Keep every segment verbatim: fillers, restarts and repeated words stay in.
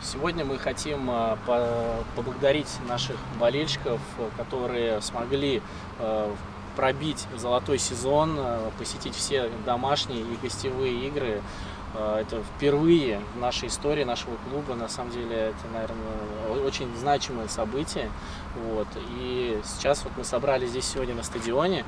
Сегодня мы хотим поблагодарить наших болельщиков, которые смогли пробить золотой сезон, посетить все домашние и гостевые игры. Это впервые в нашей истории нашего клуба. На самом деле это, наверное, очень значимое событие. Вот. И сейчас вот мы собрались здесь сегодня на стадионе,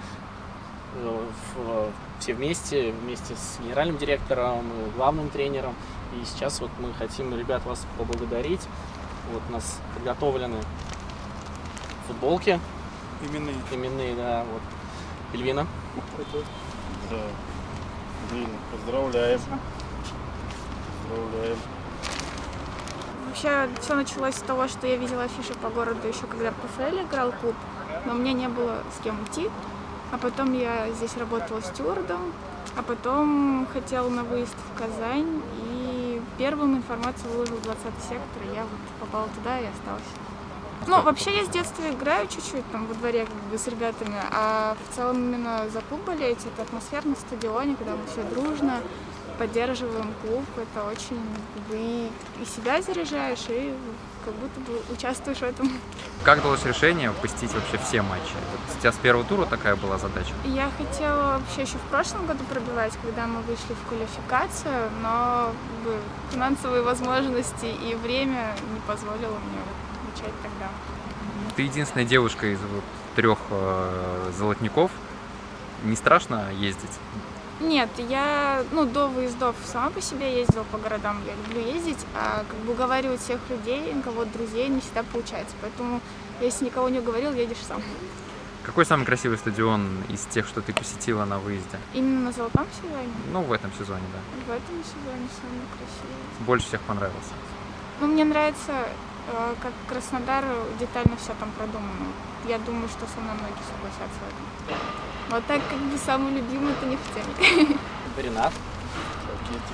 все вместе, вместе с генеральным директором, главным тренером. И сейчас вот мы хотим, ребят, вас поблагодарить. Вот у нас подготовлены футболки. Именные. Именные, да. Вот. Эльвина. Да. Блин, поздравляем. Поздравляем. Вообще все началось с того, что я видела афиши по городу еще когда в ПФЛ играл клуб, но мне не было с кем идти. А потом я здесь работала стюардом, а потом хотела на выезд в Казань, и первым информацию выложил двадцатый сектор, и я вот попала туда и осталась. Ну, вообще я с детства играю чуть-чуть там во дворе как бы с ребятами, а в целом именно за клуб болеть, это атмосфера на стадионе, когда мы все дружно поддерживаем клуб, это очень как бы, и, и себя заряжаешь, и как будто бы участвуешь в этом. Как далось решение посетить вообще все матчи? У тебя с первого тура такая была задача? Я хотела вообще еще в прошлом году пробивать, когда мы вышли в квалификацию, но как бы, финансовые возможности и время не позволило мне начать тогда. Ты единственная девушка из вот трех э, золотников. Не страшно ездить? Нет, я ну, до выездов сама по себе ездила по городам, я люблю ездить, а как бы уговаривать всех людей, кого-то друзей не всегда получается, поэтому если никого не уговорил, едешь сам. Какой самый красивый стадион из тех, что ты посетила на выезде? Именно на золотом сезоне? Ну, в этом сезоне, да. В этом сезоне самый красивый. Больше всех понравился? Ну, мне нравится, как Краснодар детально все там продумано. Я думаю, что со мной многие согласятся в этом. Вот так как бы самый любимый, это не в теме. Ренат. Пакетик.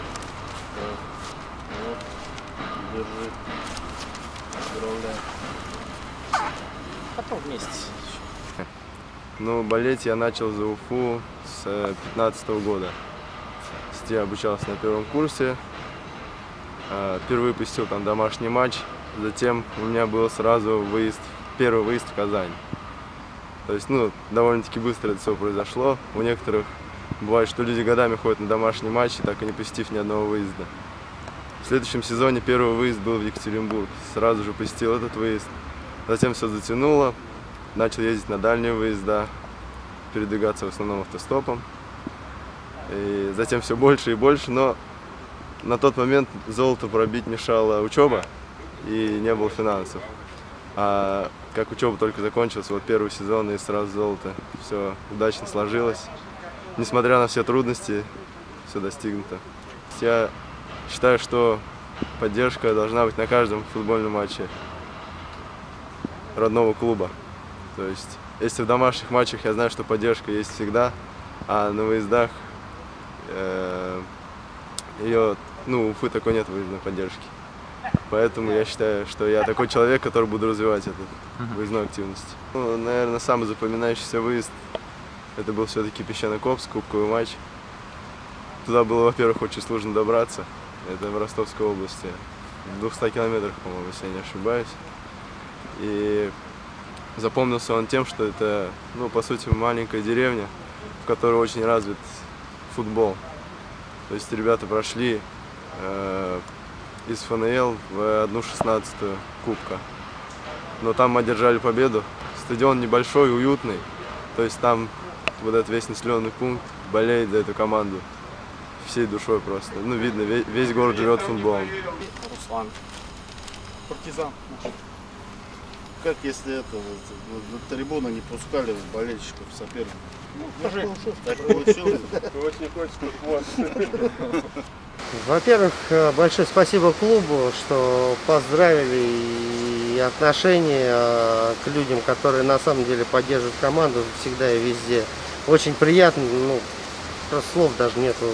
Вот. Держи. Поздравляю. Потом вместе. Ну, болеть я начал за Уфу с пятнадцатого года. Я обучался на первом курсе. Впервые посетил там домашний матч. Затем у меня был сразу выезд, первый выезд в Казань. То есть, ну, довольно-таки быстро это все произошло. У некоторых бывает, что люди годами ходят на домашний матч, так и не посетив ни одного выезда. В следующем сезоне первый выезд был в Екатеринбург. Сразу же посетил этот выезд. Затем все затянуло. Начал ездить на дальние выезда, передвигаться в основном автостопом. И затем все больше и больше, но на тот момент золото пробить мешала учеба и не было финансов. А как учеба только закончилась, вот первый сезон и сразу золото, все удачно сложилось. Несмотря на все трудности, все достигнуто. Я считаю, что поддержка должна быть на каждом футбольном матче родного клуба. То есть, если в домашних матчах я знаю, что поддержка есть всегда, а на выездах э, ее, ну, у Уфы такой нет выездной поддержки. Поэтому я считаю, что я такой человек, который буду развивать эту выездную активность. Ну, наверное, самый запоминающийся выезд это был все-таки Песчано-Копск, кубковый матч. Туда было, во-первых, очень сложно добраться. Это в Ростовской области, в двухстах километрах, по-моему, если я не ошибаюсь. И запомнился он тем, что это, ну, по сути, маленькая деревня, в которой очень развит футбол. То есть ребята прошли э, из эф эн эл в одну шестнадцатую кубка. Но там мы одержали победу. Стадион небольшой, уютный. То есть там вот этот весь населенный пункт болеет за эту команду. Всей душой просто. Ну, видно, весь, весь город живет футболом. Руслан. Партизан. Как если это, на трибуну не пускали болельщиков соперников? Ну, так получилось. Во-первых, большое спасибо клубу, что поздравили, и отношение к людям, которые на самом деле поддерживают команду всегда и везде. Очень приятно, ну, просто слов даже нету.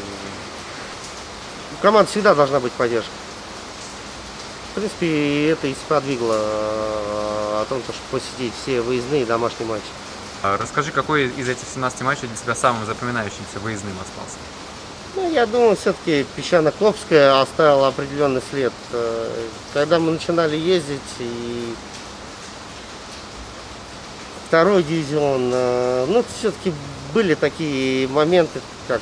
У команды всегда должна быть поддержка. В принципе, это и сподвигло о том, чтобы посетить все выездные и домашние матчи. Расскажи, какой из этих семнадцати матчей для тебя самым запоминающимся выездным остался? Ну, я думаю, все-таки Песчано-Клопская оставила определенный след. Когда мы начинали ездить, и второй дивизион, ну, все-таки были такие моменты, как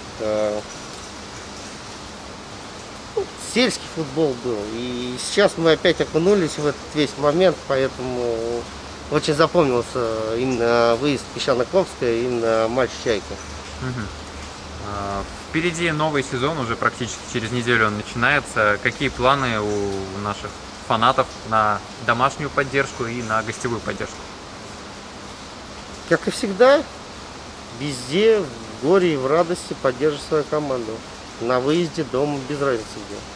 ну, сельский футбол был. И сейчас мы опять окунулись в этот весь момент, поэтому очень запомнился именно выезд Песчано-Клопская, именно матч «Чайка». Угу. Впереди новый сезон, уже практически через неделю он начинается. Какие планы у наших фанатов на домашнюю поддержку и на гостевую поддержку? Как и всегда, везде, в горе и в радости поддерживать свою команду. На выезде, дома, без разницы где.